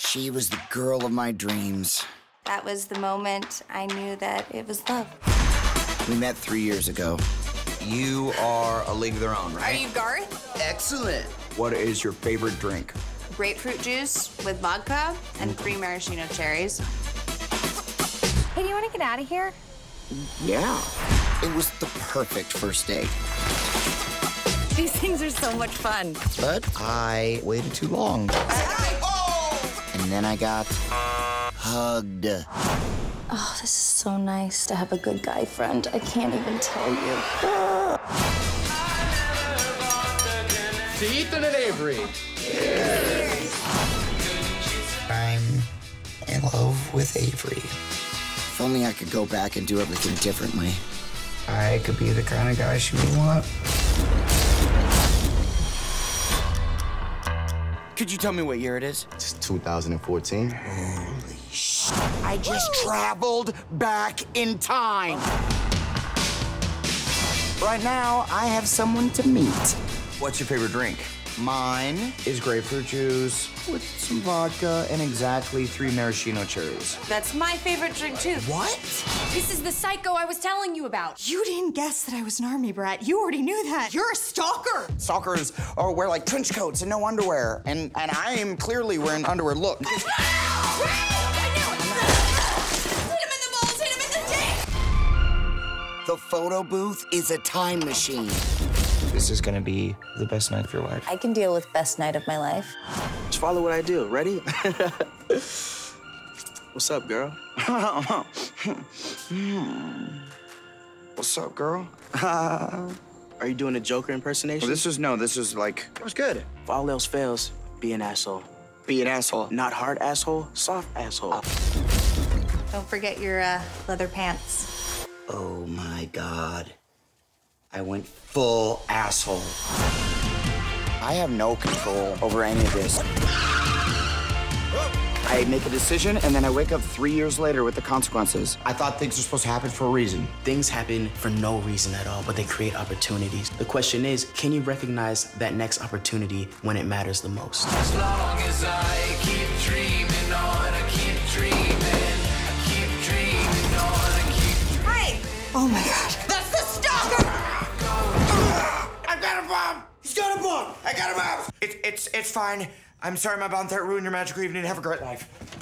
She was the girl of my dreams. That was the moment I knew that it was love. We met 3 years ago. You are a league of their own, right? Are you Garth? Excellent. What is your favorite drink? Grapefruit juice with vodka and 3 maraschino cherries. Hey, do you want to get out of here? Yeah. It was the perfect first date. These things are so much fun. But I waited too long. And then I got hugged. Oh, this is so nice to have a good guy friend. I can't even tell you. To Ethan and Avery. I'm in love with Avery. If only I could go back and do everything differently. I could be the kind of guy she would want. Could you tell me what year it is? It's 2014. Holy sh! I just traveled back in time. Right now, I have someone to meet. What's your favorite drink? Mine is grapefruit juice with some vodka and exactly 3 maraschino cherries. That's my favorite drink, too. What? This is the psycho I was telling you about. You didn't guess that I was an army brat. You already knew that. You're a stalker. Stalkers wear like trench coats and no underwear. And I am clearly wearing underwear. Look. Hit him in the balls, hit him in the dick. The photo booth is a time machine. This is gonna be the best night of your life. I can deal with best night of my life. Just follow what I do. Ready? What's up, girl? What's up, girl? Are you doing a Joker impersonation? This is like, it was good. If all else fails, be an asshole. Be an asshole. Not hard asshole, soft asshole. Don't forget your leather pants. Oh my God. I went full asshole. I have no control over any of this. I make a decision, and then I wake up 3 years later with the consequences. I thought things were supposed to happen for a reason. Things happen for no reason at all, but they create opportunities. The question is, can you recognize that next opportunity when it matters the most? As long as I keep dreaming on, I keep dreaming. I keep dreaming on, I keep... Hi! Oh my God. That's the stalker! I've got a bomb! He's got a bomb! I got a bomb! It's fine. I'm sorry my bomb threat ruined your magical evening. Have a great life.